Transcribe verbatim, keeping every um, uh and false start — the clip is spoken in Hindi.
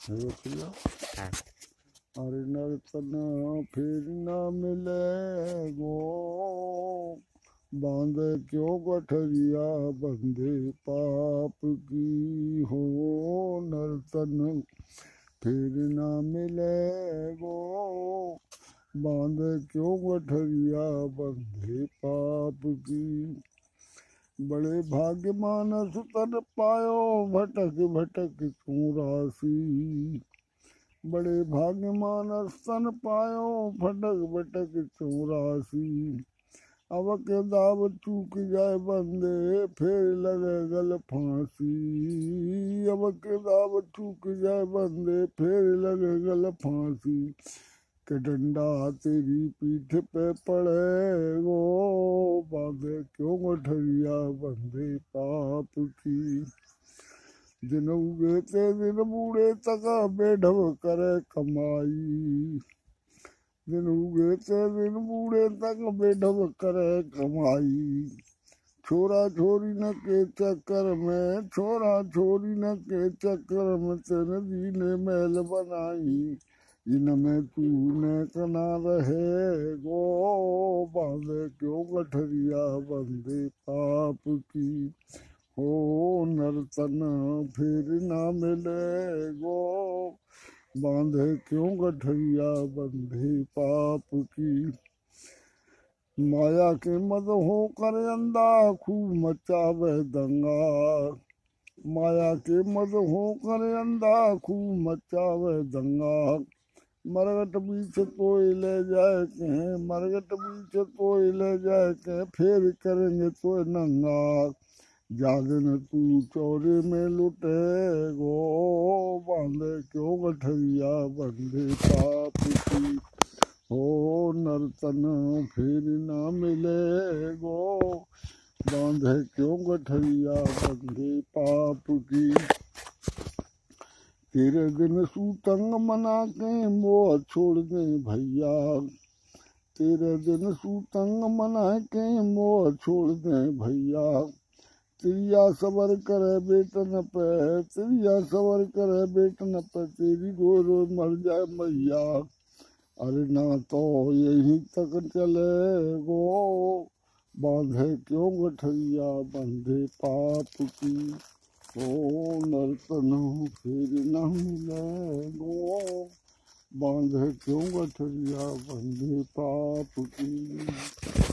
भैया हाँ। अरे नर्तन फिर न मिले गो, बांधे क्यों गठरिया बंधे पाप की हो। नर्तन फिर न मिले गो, बांधे क्यों गठरिया बंधे पाप की। बड़े भाग्य मानस तन पायो, भटक भटक तू राशि। बड़े भाग्य मानस तन पायो, भटक भटक तू राशि। अब के दाव चूक जाए बंदे, फिर लगे गल फांसी। अब के दाव चूक जाए बंदे, फिर लगे गल फांसी। के डंडा तेरी पीठ पे पड़े गो, बांधे क्यों गठरिया बंधे पाप की। दिन उगे ते दिन बूढ़े तक, बेढब करे कमाई। दिन उगे ते दिन बूढ़े तक, बेढब करे कमाई। छोरा छोरी न के चक्कर में, छोरा छोरी न के चक्कर में, तेरे दी ने महल बनाई। इनमें तूने कना रहे गो, बांधे क्यों गठरिया बंधे पाप की। हो नर्तन फिर ना मिले गो, बांधे क्यों गठरिया बंधे पाप की। माया के मद हो कर अंधा, खूब मचावे दंगा। माया के मद हो कर अंधा, खूब मचावे दंगा। मरगट बीच कोई ले जाए के, मरगट बीच कोई ले जाए के, फिर करेंगे तो नंगा। जागन तू चौरे में लुटे गो, बांधे क्यों गठरिया बंधे पाप की। हो नर्तन फिर ना मिले गो, बांधे क्यों गठरिया बंधे पाप की। तेरे दिन सूतंग मना के मोह छोड़ दे भैया। तेरे दिन सूतंग मना के मोह छोड़ दे भैया। त्रिया सबर करे बेटन पे, त्रिया सबर करे बेटन पे, तेरी रो रो मर जाए मैया। अरे ना तो यही तक चले गो, बांधे क्यों गठरिया बंधे पाप की। ओ नर्तन फिर न मिले गो, बांधे क्यों गठरिया बंधे पाप की।